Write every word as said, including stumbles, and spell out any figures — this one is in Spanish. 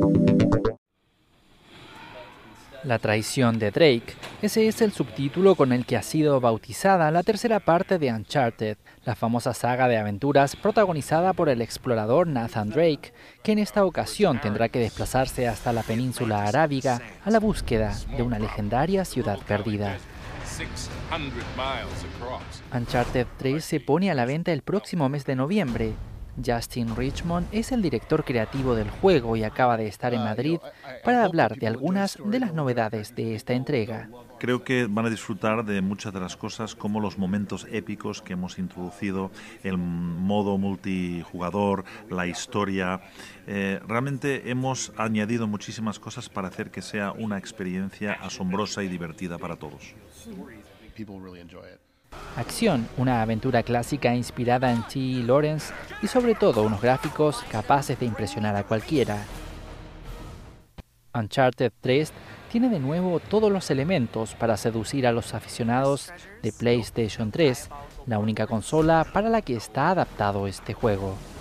La traición de Drake, ese es el subtítulo con el que ha sido bautizada la tercera parte de Uncharted, la famosa saga de aventuras protagonizada por el explorador Nathan Drake, que en esta ocasión tendrá que desplazarse hasta la península arábiga a la búsqueda de una legendaria ciudad perdida. Uncharted tres se pone a la venta el próximo mes de noviembre. Justin Richmond es el director creativo del juego y acaba de estar en Madrid para hablar de algunas de las novedades de esta entrega. Creo que van a disfrutar de muchas de las cosas, como los momentos épicos que hemos introducido, el modo multijugador, la historia. Eh, realmente hemos añadido muchísimas cosas para hacer que sea una experiencia asombrosa y divertida para todos. Acción, una aventura clásica inspirada en T. Lawrence y sobre todo unos gráficos capaces de impresionar a cualquiera. Uncharted tres tiene de nuevo todos los elementos para seducir a los aficionados de PlayStation tres, la única consola para la que está adaptado este juego.